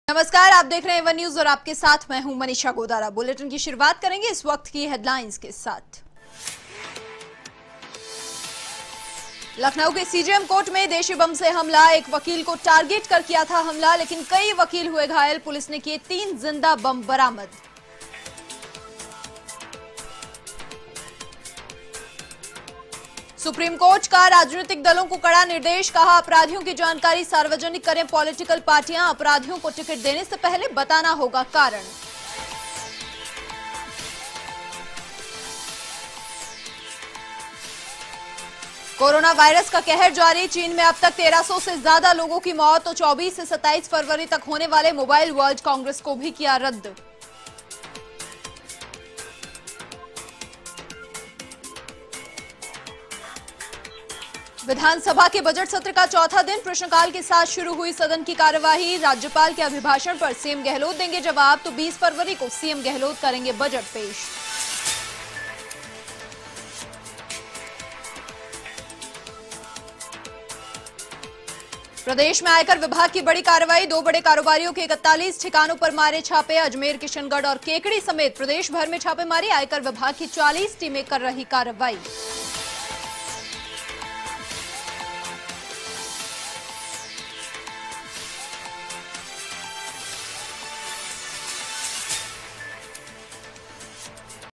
नमस्कार, आप देख रहे हैं वन न्यूज और आपके साथ मैं हूं मनीषा गोदारा। बुलेटिन की शुरुआत करेंगे इस वक्त की हेडलाइंस के साथ। लखनऊ के सीजेएम कोर्ट में देशी बम से हमला, एक वकील को टारगेट कर किया था हमला, लेकिन कई वकील हुए घायल। पुलिस ने किए 3 जिंदा बम बरामद। सुप्रीम कोर्ट का राजनीतिक दलों को कड़ा निर्देश, कहा अपराधियों की जानकारी सार्वजनिक करें पॉलिटिकल पार्टियां, अपराधियों को टिकट देने से पहले बताना होगा कारण। कोरोना वायरस का कहर जारी, चीन में अब तक 1300 से ज्यादा लोगों की मौत, तो 24 से 27 फरवरी तक होने वाले मोबाइल वर्ल्ड कांग्रेस को भी किया रद्द। विधानसभा के बजट सत्र का चौथा दिन प्रश्नकाल के साथ शुरू हुई सदन की कार्यवाही। राज्यपाल के अभिभाषण पर सीएम गहलोत देंगे जवाब, तो 20 फरवरी को सीएम गहलोत करेंगे बजट पेश। प्रदेश में आयकर विभाग की बड़ी कार्रवाई, 2 बड़े कारोबारियों के 41 ठिकानों पर मारे छापे। अजमेर, किशनगढ़ और केकड़ी समेत प्रदेश भर में छापेमारी, आयकर विभाग की 40 टीमें कर रही कार्रवाई।